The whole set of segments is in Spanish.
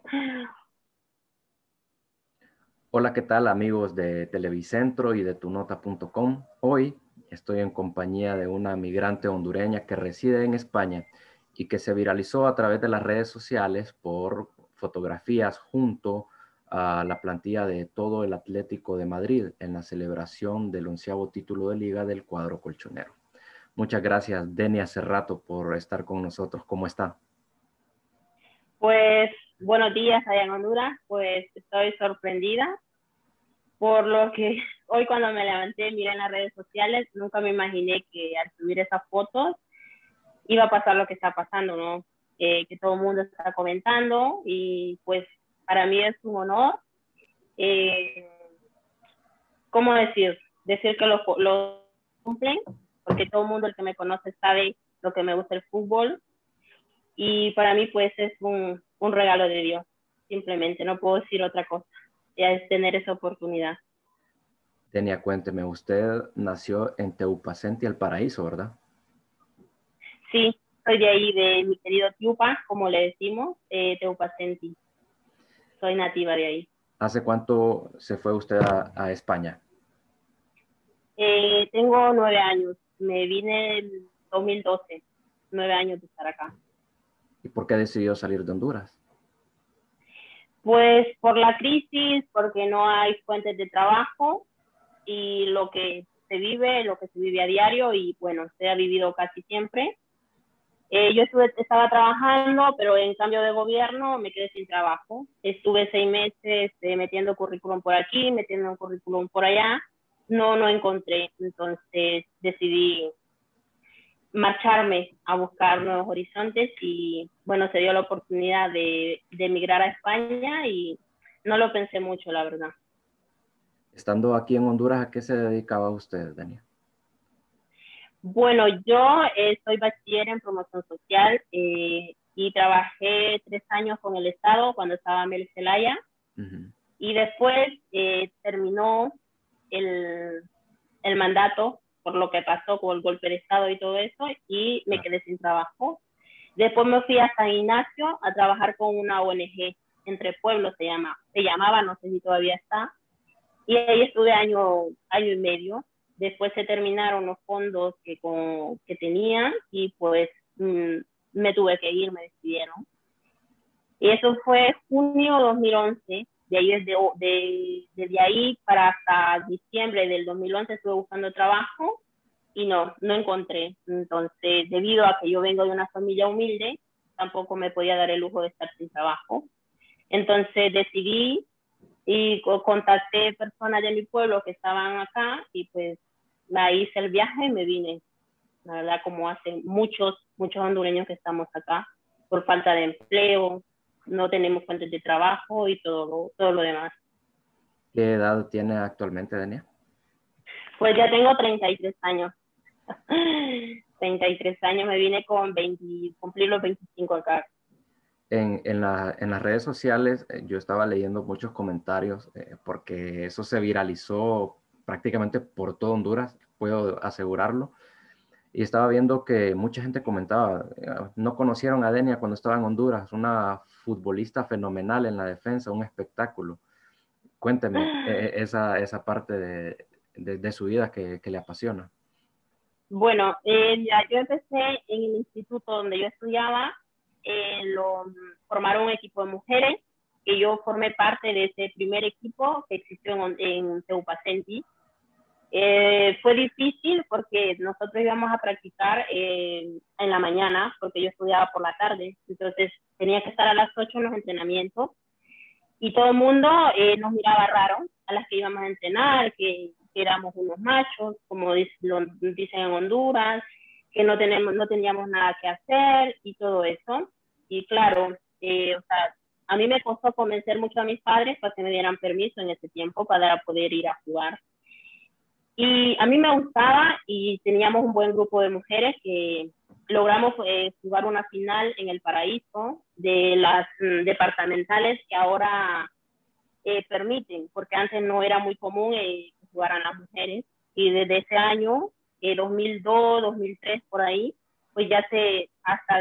Hola, ¿qué tal amigos de Televicentro y de tunota.com? Hoy estoy en compañía de una migrante hondureña que reside en España y que se viralizó a través de las redes sociales por fotografías junto a la plantilla de todo el Atlético de Madrid en la celebración del 11º título de Liga del cuadro colchonero. Muchas gracias, Denia Cerrato, por estar con nosotros. ¿Cómo está? Pues buenos días allá en Honduras, pues estoy sorprendida por lo que hoy cuando me levanté miré en las redes sociales, nunca me imaginé que al subir esas fotos iba a pasar lo que está pasando, ¿no? Que todo el mundo está comentando y pues para mí es un honor, eh, ¿cómo decir? Decir que lo cumplen, porque todo el mundo el que me conoce sabe lo que me gusta el fútbol y para mí pues es un regalo de Dios, simplemente, no puedo decir otra cosa, ya es tener esa oportunidad. Denia, cuénteme, usted nació en Teupacenti, El Paraíso, ¿verdad? Sí, soy de ahí, de mi querido Tiupa, como le decimos, Teupacenti, soy nativa de ahí. ¿Hace cuánto se fue usted a España? Tengo 9 años, me vine en 2012, 9 años de estar acá. ¿Y por qué decidió salir de Honduras? Pues por la crisis, porque no hay fuentes de trabajo y lo que se vive a diario y bueno, se ha vivido casi siempre. Yo estaba trabajando, pero en cambio de gobierno me quedé sin trabajo. Estuve 6 meses metiendo currículum por aquí, metiendo un currículum por allá. No encontré. Entonces decidí marcharme a buscar nuevos horizontes y bueno, se dio la oportunidad de emigrar a España y no lo pensé mucho, la verdad. Estando aquí en Honduras, ¿a qué se dedicaba usted, Dania? Bueno, yo soy bachiller en promoción social y trabajé 3 años con el Estado cuando estaba en Mel Zelaya Ujú. y después terminó el, el mandato por lo que pasó con el golpe de Estado y todo eso y me Ah, quedé sin trabajo. Después me fui a San Ignacio a trabajar con una ONG, Entre Pueblos se llamaba, no sé si todavía está, y ahí estuve año y medio. Después se terminaron los fondos que tenía y pues me tuve que ir, me despidieron. Y eso fue junio 2011. De ahí, desde ahí para hasta diciembre del 2011 estuve buscando trabajo y no encontré. Entonces, debido a que yo vengo de una familia humilde, tampoco me podía dar el lujo de estar sin trabajo. Entonces decidí y contacté personas de mi pueblo que estaban acá y pues la hice el viaje y me vine. La verdad, como hace muchos hondureños que estamos acá por falta de empleo, no tenemos fuentes de trabajo y todo lo demás. ¿qué edad tiene actualmente, Dania? Pues ya tengo 33 años. 33 años, me vine con 20, cumplir los 25 acá. En las redes sociales yo estaba leyendo muchos comentarios porque eso se viralizó prácticamente por todo Honduras, puedo asegurarlo. Y estaba viendo que mucha gente comentaba, no conocieron a Denia cuando estaba en Honduras, una futbolista fenomenal en la defensa, un espectáculo. Cuénteme esa parte de su vida que le apasiona. Bueno, ya yo empecé en el instituto donde yo estudiaba, formaron un equipo de mujeres, que yo formé parte de ese primer equipo que existió en Teupacenti. Fue difícil porque nosotros íbamos a practicar en la mañana, porque yo estudiaba por la tarde, entonces tenía que estar a las 8 en los entrenamientos y todo el mundo nos miraba raro a las que íbamos a entrenar, que éramos unos machos, como lo dicen en Honduras, que no teníamos nada que hacer y todo eso. Y claro, o sea, a mí me costó convencer mucho a mis padres para que me dieran permiso en ese tiempo para poder ir a jugar. Y a mí me gustaba y teníamos un buen grupo de mujeres que logramos jugar una final en El Paraíso de las departamentales que ahora permiten, porque antes no era muy común que jugaran las mujeres. Y desde ese año, 2002, 2003, por ahí, pues ya hasta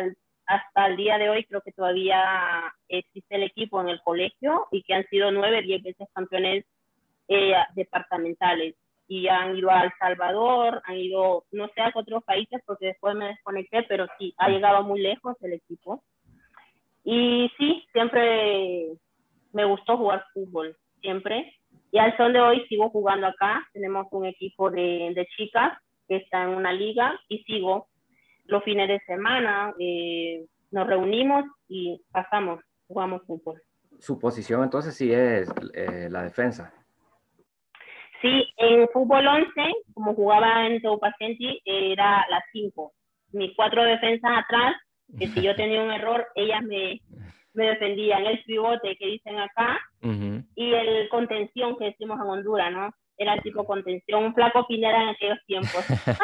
hasta el día de hoy creo que todavía existe el equipo en el colegio y que han sido 9, 10 veces campeones departamentales. Y han ido a El Salvador, han ido, no sé, a otros países porque después me desconecté, pero sí, ha llegado muy lejos el equipo. Y sí, siempre me gustó jugar fútbol, siempre. Y al son de hoy sigo jugando acá. Tenemos un equipo de chicas que está en una liga y sigo los fines de semana. Nos reunimos y pasamos, jugamos fútbol. Su posición entonces sí es la defensa. Sí, en fútbol 11, como jugaba en Teupacenti, era las 5. Mis 4 defensas atrás, que si yo tenía un error, ellas me defendían. El pivote que dicen acá y el contención que decimos en Honduras, ¿no? Era el tipo contención, un flaco Pineda en aquellos tiempos.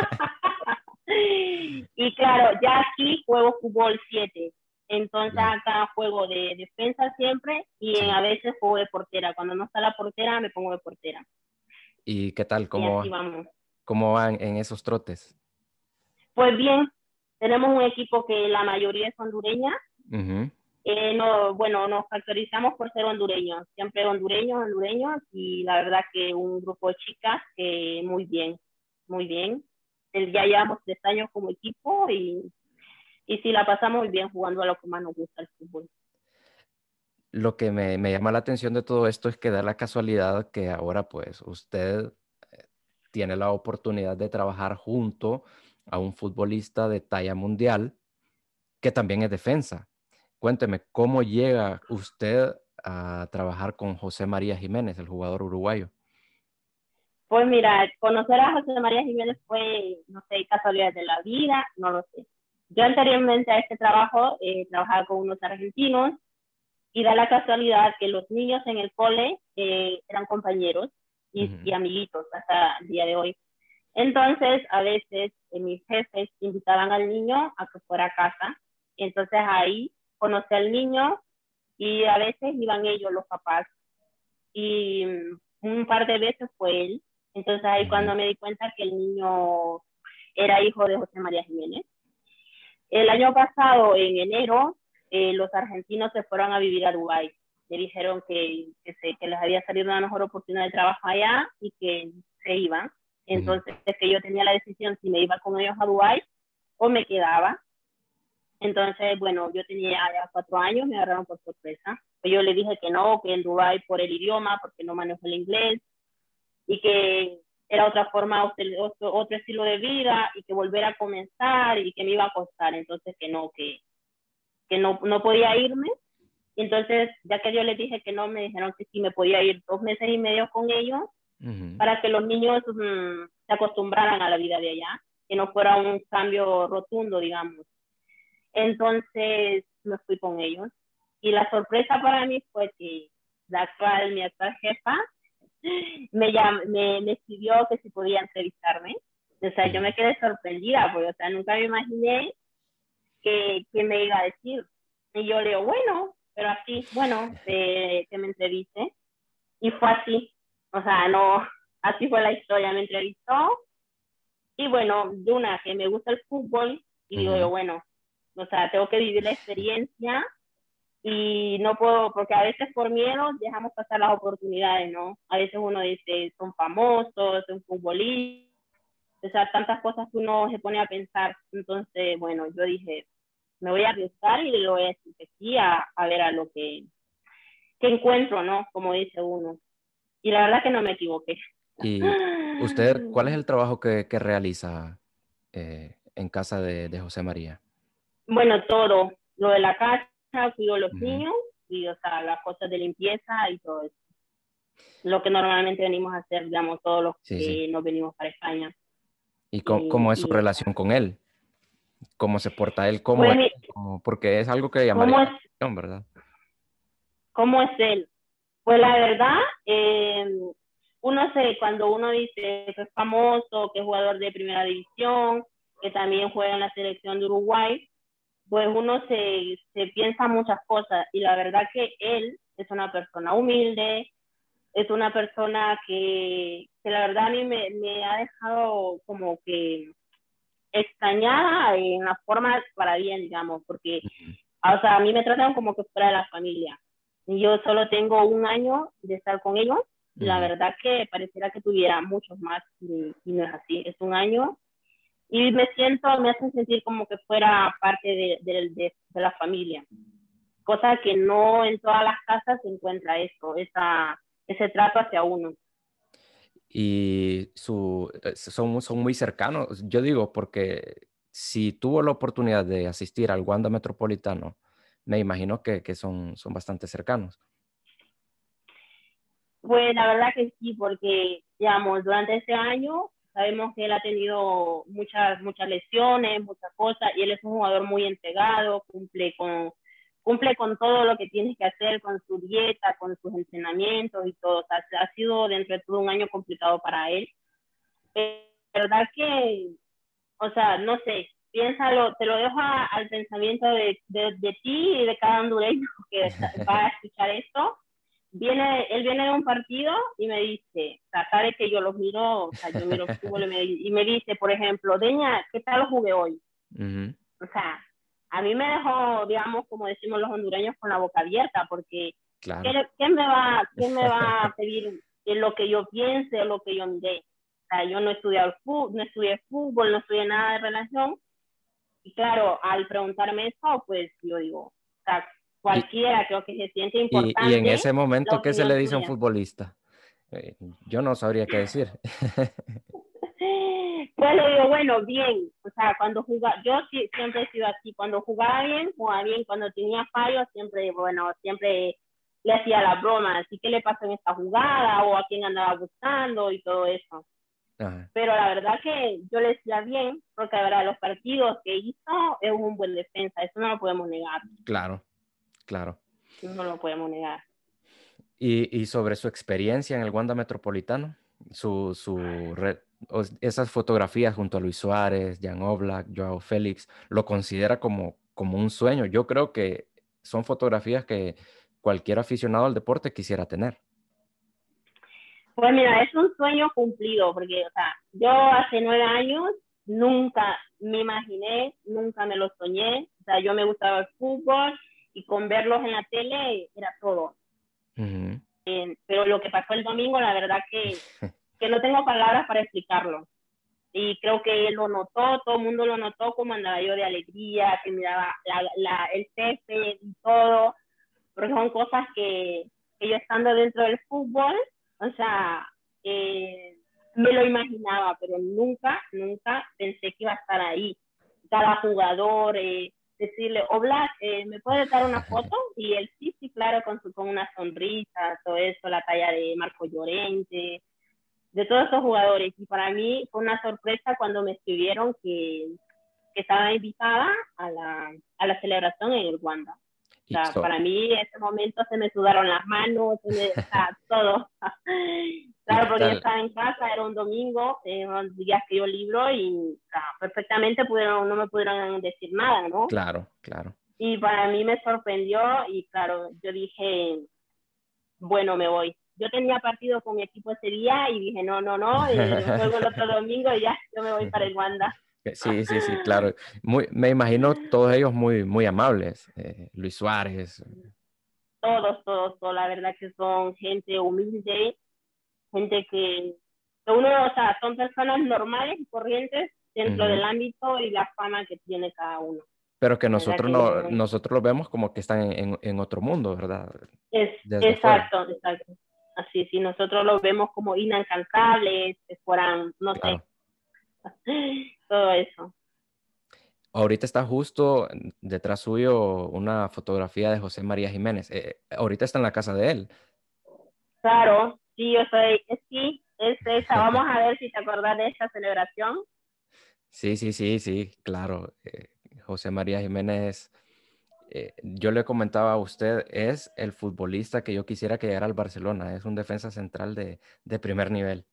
Y claro, ya aquí juego fútbol 7. Entonces acá juego de defensa siempre y Sí. a veces juego de portera. Cuando no está la portera, me pongo de portera. ¿Y qué tal? Y así vamos. ¿Cómo van en esos trotes? Pues bien, tenemos un equipo que la mayoría es hondureña. No, bueno, nos caracterizamos por ser hondureños, siempre hondureños, y la verdad que un grupo de chicas que muy bien, muy bien. Ya llevamos 3 años como equipo y sí la pasamos muy bien jugando a lo que más nos gusta el fútbol. Lo que me llama la atención de todo esto es que da la casualidad que ahora pues usted tiene la oportunidad de trabajar junto a un futbolista de talla mundial que también es defensa. Cuénteme, ¿cómo llega usted a trabajar con José María Jiménez, el jugador uruguayo? Pues mira, conocer a José María Jiménez fue, no sé, casualidad de la vida, no lo sé. Yo anteriormente a este trabajo trabajaba con unos argentinos y da la casualidad que los niños en el cole eran compañeros y amiguitos hasta el día de hoy. Entonces, a veces mis jefes invitaban al niño a que fuera a casa. Entonces ahí conocí al niño y a veces iban ellos, los papás. Y un par de veces fue él. Entonces ahí cuando me di cuenta que el niño era hijo de José María Jiménez. El año pasado, en enero, los argentinos se fueron a vivir a Dubái. Le dijeron que les había salido una mejor oportunidad de trabajo allá y que se iban. Entonces, que yo tenía la decisión si me iba con ellos a Dubái o me quedaba. Entonces, bueno, yo tenía ya 4 años, me agarraron por sorpresa. Yo le dije que no, que en Dubái por el idioma, porque no manejo el inglés, y que era otra forma, otro estilo de vida, y que volver a comenzar, y que me iba a costar. Entonces, que no podía irme. Entonces, ya que yo les dije que no, me dijeron que sí me podía ir 2 meses y medio con ellos para que los niños se acostumbraran a la vida de allá, que no fuera un cambio rotundo, digamos. Entonces, me fui con ellos. Y la sorpresa para mí fue que mi actual jefa me escribió que si podía entrevistarme. O sea, yo me quedé sorprendida, porque, o sea, nunca me imaginé que me iba a decir. Y yo le digo, bueno, pero así, bueno, que me entreviste. Y fue así. O sea, no, así fue la historia. Me entrevistó. Y bueno, de una, que me gusta el fútbol. Y digo yo, bueno, o sea, tengo que vivir la experiencia. Y no puedo, porque a veces por miedo dejamos pasar las oportunidades, ¿no? A veces uno dice, son famosos, son futbolistas. O sea, tantas cosas que uno se pone a pensar. Entonces, bueno, yo dije, me voy a arriesgar y le voy a decir que sí a ver a lo que encuentro, ¿no? Como dice uno. Y la verdad que no me equivoqué. ¿Y usted, cuál es el trabajo que realiza en casa de José María? Bueno, todo. Lo de la casa, cuido a los niños y, o sea, las cosas de limpieza y todo eso. Lo que normalmente venimos a hacer, digamos, todos los Sí, sí. que nos venimos para España. ¿Y cómo es su O sea, relación con él? ¿Cómo se porta él? ¿Cómo pues, es? Porque es algo que llamaría ¿cómo la es, atención, ¿verdad? ¿cómo es él? Pues la verdad, cuando uno dice que es famoso, que es jugador de primera división, que también juega en la selección de Uruguay, pues uno se piensa muchas cosas y la verdad que él es una persona humilde, es una persona que la verdad a mí me ha dejado como que extrañada en la forma para bien, digamos, porque, Ujú, o sea, a mí me tratan como que fuera de la familia. Y yo solo tengo un año de estar con ellos, y la ujú. verdad que pareciera que tuviera muchos más, y no es así, es un año, y me hacen sentir como que fuera parte de la familia, cosa que no en todas las casas se encuentra esto, ese trato hacia uno. Y son muy cercanos, yo digo, porque si tuvo la oportunidad de asistir al Wanda Metropolitano, me imagino que son bastante cercanos. Pues la verdad que sí, porque, digamos, durante este año sabemos que él ha tenido muchas lesiones, muchas cosas, y él es un jugador muy entregado, cumple con todo lo que tiene que hacer, con su dieta, con sus entrenamientos y todo. O sea, ha sido dentro de todo un año complicado para él. Verdad que, o sea, no sé, piénsalo, te lo dejo al pensamiento de ti y de cada hondureño que va a escuchar esto. Él viene de un partido y me dice, o sea, sabe que yo los miro, o sea, yo miro fútbol y me dice, por ejemplo, Deña, ¿qué tal lo jugué hoy? Ujú, O sea, a mí me dejó, digamos, como decimos los hondureños, con la boca abierta, porque claro. ¿quién me va a pedir lo que yo piense o lo que yo mire? O sea, yo no he estudiado fútbol, no estudié nada de relación, y claro, al preguntarme eso, pues yo digo, o sea, Y, cualquiera creo que se siente y en importante ese la momento, ¿qué se le opinión dice a un tuya. futbolista? Yo no sabría qué decir. Pues le digo, bueno, bien, o sea, cuando jugaba, yo sí, siempre he sido así, cuando jugaba bien, cuando tenía fallos, siempre, bueno, siempre le hacía la broma, así que le pasó en esta jugada o a quién andaba buscando y todo eso. Ajá, Pero la verdad que yo le decía bien, porque la verdad los partidos que hizo es un buen defensa, eso no lo podemos negar, claro, claro. no lo podemos negar. Y sobre su experiencia en el Wanda Metropolitano, esas fotografías junto a Luis Suárez, Jan Oblak, Joao Félix, lo considera como un sueño. Yo creo que son fotografías que cualquier aficionado al deporte quisiera tener. Pues mira, es un sueño cumplido, porque, o sea, yo hace 9 años nunca me imaginé, nunca me lo soñé, o sea, yo me gustaba el fútbol y con verlos en la tele era todo. Ujú. Pero lo que pasó el domingo, la verdad que no tengo palabras para explicarlo. Y creo que él lo notó, todo el mundo lo notó, como andaba yo de alegría, que miraba el césped y todo, porque son cosas que yo estando dentro del fútbol, o sea, eh, me lo imaginaba, pero nunca pensé que iba a estar ahí. Cada jugador, decirle, Oblak, ¿me puedes dar una foto? Y él sí, sí, claro, con una sonrisa, todo eso, la talla de Marco Llorente, de todos esos jugadores. Y para mí fue una sorpresa cuando me escribieron que estaba invitada a la celebración en el Wanda. O Y sea, para mí en ese momento se me sudaron las manos, o sea, todo. ¿Y Claro, qué porque yo tal? estaba en casa, era un domingo, unos días que yo libro y o sea, perfectamente no me pudieron decir nada, ¿no? Claro, claro. Y para mí me sorprendió y claro, yo dije, bueno, me voy. Yo tenía partido con mi equipo ese día y dije, no, no, no, juego el otro domingo y ya, yo me voy para el Wanda. Sí, sí, sí, claro. Me imagino todos ellos muy, muy amables. Luis Suárez. Todos, la verdad que son gente humilde, gente que uno, o sea, son personas normales y corrientes dentro Ujú. del ámbito y la fama que tiene cada uno. Pero que La verdad nosotros que no, nosotros lo vemos como que están en otro mundo, ¿verdad? es Desde fuera. exacto, exacto. Así, si nosotros los vemos como inalcanzables, que fueran, no sé, Claro. todo eso. Ahorita está justo detrás suyo una fotografía de José María Jiménez. Ahorita está en la casa de él. Claro, sí, yo soy, sí, es esa. Vamos a ver si te acordás de esta celebración. Sí, sí, sí, sí, claro. José María Jiménez, yo le comentaba a usted, es el futbolista que yo quisiera que llegara al Barcelona. Es un defensa central de primer nivel.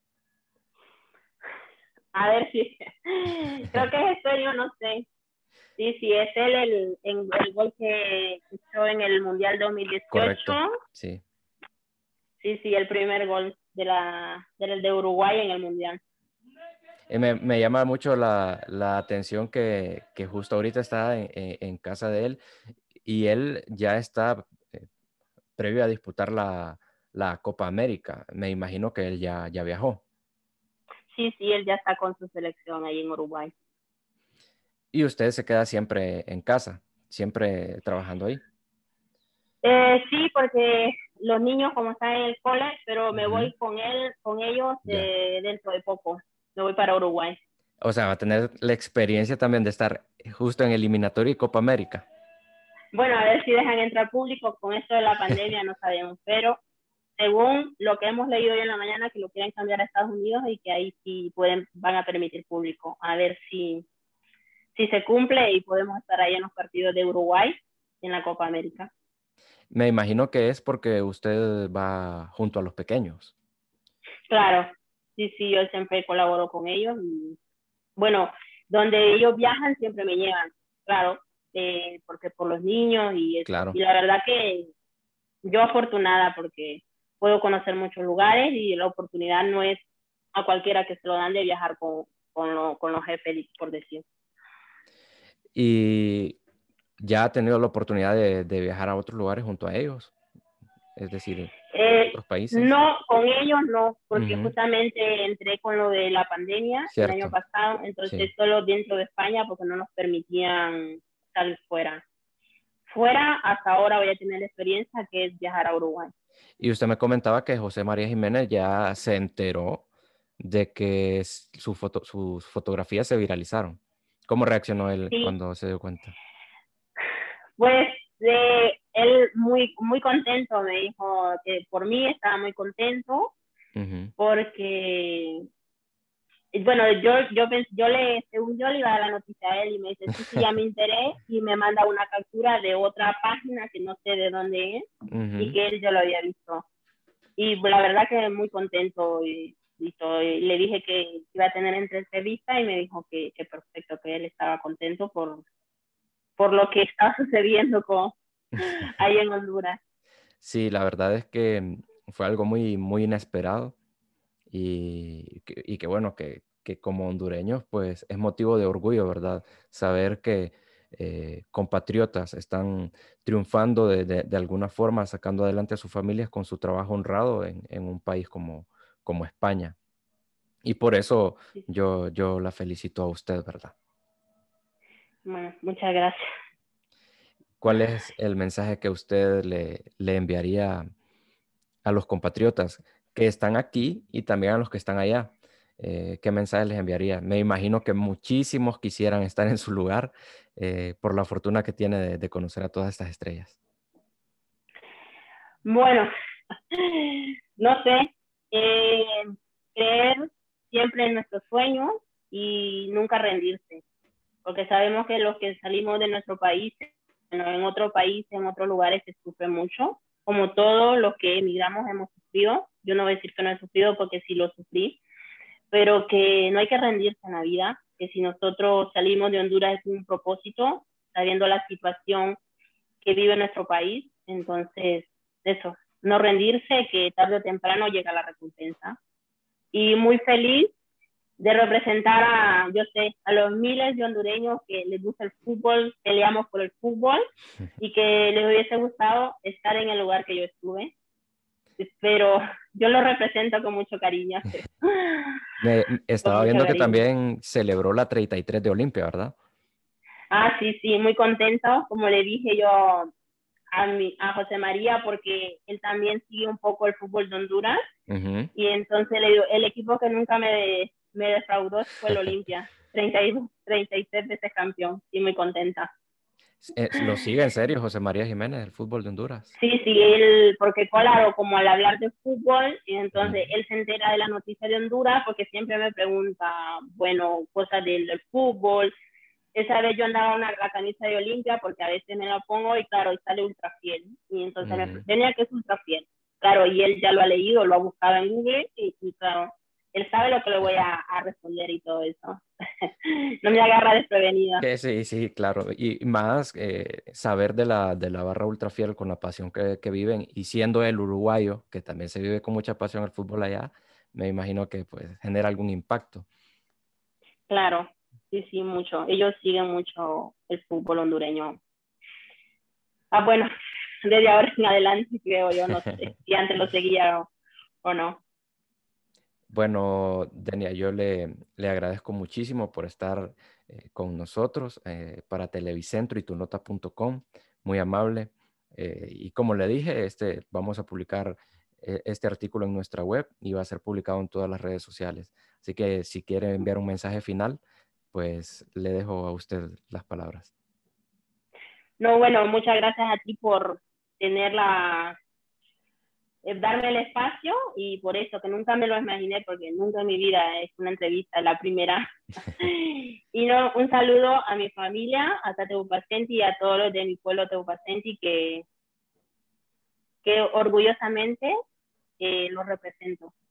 A ver si, creo que es esto, yo no sé. Sí, sí, es él el gol que echó en el Mundial 2018. Correcto, sí. Sí, sí, el primer gol de Uruguay en el Mundial. Me llama mucho la atención que justo ahorita está en casa de él y él ya está previo a disputar la Copa América. Me imagino que él ya viajó. Sí, sí, él ya está con su selección ahí en Uruguay. Y usted se queda siempre en casa, siempre trabajando ahí. Sí, porque los niños como están en el cole, pero me Ujú. voy con él, con ellos Ya. dentro de poco. Me voy para Uruguay. O sea, va a tener la experiencia también de estar justo en eliminatorio y Copa América. Bueno, a ver si dejan entrar público con esto de la pandemia, no sabemos, pero según lo que hemos leído hoy en la mañana, que lo quieren cambiar a Estados Unidos y que ahí sí van a permitir público. A ver si se cumple y podemos estar ahí en los partidos de Uruguay y en la Copa América. Me imagino que es porque usted va junto a los pequeños. Claro, sí, sí, yo siempre colaboro con ellos y bueno, donde ellos viajan siempre me llevan, claro, porque por los niños y eso. Claro. Y la verdad que yo afortunada porque puedo conocer muchos lugares y la oportunidad no es a cualquiera que se lo dan de viajar con los jefes, por decir. Y ya ha tenido la oportunidad de viajar a otros lugares junto a ellos, es decir, otros países. No, con ellos no, porque Ujú. justamente entré con lo de la pandemia el año Cierto, pasado, sí. entonces solo dentro de España porque no nos permitían salir fuera. Fuera, hasta ahora voy a tener la experiencia que es viajar a Uruguay. Y usted me comentaba que José María Jiménez ya se enteró de que sus fotografías se viralizaron. ¿Cómo reaccionó él Sí, cuando se dio cuenta? pues él muy contento, me dijo que por mí estaba muy contento Ujú, porque, bueno, según yo le iba a dar la noticia a él y me dice, sí, sí, ya me enteré y me manda una captura de otra página que no sé de dónde es y ujú. que él ya lo había visto. Y la verdad que muy contento y todo. Y le dije que iba a tener entrevista y me dijo que perfecto, que él estaba contento por lo que está sucediendo ahí en Honduras. Sí, la verdad es que fue algo muy, muy inesperado y que bueno, que como hondureños, pues es motivo de orgullo, ¿verdad? Saber que compatriotas están triunfando de alguna forma, sacando adelante a sus familias con su trabajo honrado en un país como España. Y por eso yo la felicito a usted, ¿verdad? Bueno, muchas gracias. ¿Cuál es el mensaje que usted le enviaría a los compatriotas que están aquí y también a los que están allá? ¿Qué mensaje les enviaría? Me imagino que muchísimos quisieran estar en su lugar por la fortuna que tiene de conocer a todas estas estrellas. Bueno, no sé, eh, creer siempre en nuestros sueños y nunca rendirse, porque sabemos que los que salimos de nuestro país, bueno, en otro país, en otros lugares se sufre mucho, como todos los que emigramos hemos sufrido. Yo no voy a decir que no he sufrido porque sí lo sufrí, pero que no hay que rendirse en la vida, que si nosotros salimos de Honduras es un propósito, sabiendo la situación que vive nuestro país, entonces eso, no rendirse, que tarde o temprano llega la recompensa. Y muy feliz de representar yo sé, a los miles de hondureños que les gusta el fútbol, peleamos por el fútbol y que les hubiese gustado estar en el lugar que yo estuve. Pero yo lo represento con mucho cariño, con Estaba mucho viendo que cariño. también celebró la 33 de Olimpia, ¿verdad? Ah, sí, sí, muy contento, como le dije yo a José María, porque él también sigue un poco el fútbol de Honduras, Ujú. y entonces le digo, el equipo que nunca me defraudó fue el Olimpia, 33 veces campeón, y muy contenta. ¿Lo sigue en serio José María Jiménez, el fútbol de Honduras? Sí, sí, él, porque claro, como al hablar de fútbol, y Ujú. entonces él se entera de la noticia de Honduras porque siempre me pregunta, bueno, cosas del fútbol. Esa vez yo andaba la camisa de Olimpia porque a veces me la pongo y claro, y sale ultra fiel. Y entonces me Ujú. tenía que es ultra fiel. Claro, y él ya lo ha leído, lo ha buscado en Google y claro, él sabe lo que le voy a responder y todo eso. No me agarra desprevenida. Sí, sí, claro. Y más saber de la barra ultrafiel con la pasión que viven y siendo el uruguayo, que también se vive con mucha pasión el fútbol allá, me imagino que pues genera algún impacto. Claro, sí, sí, mucho. Ellos siguen mucho el fútbol hondureño. Ah, bueno, desde ahora en adelante creo yo, no sé si antes lo seguía o no. Bueno, Denia, yo le agradezco muchísimo por estar con nosotros para Televicentro y tunota.com, muy amable. Y como le dije, vamos a publicar este artículo en nuestra web y va a ser publicado en todas las redes sociales. Así que si quiere enviar un mensaje final, pues le dejo a usted las palabras. No, bueno, muchas gracias a ti por tener darme el espacio y por eso, que nunca me lo imaginé, porque nunca en mi vida es una entrevista, la primera. Y no, un saludo a mi familia, a Teupacenti y a todos los de mi pueblo Teupacenti que orgullosamente los represento.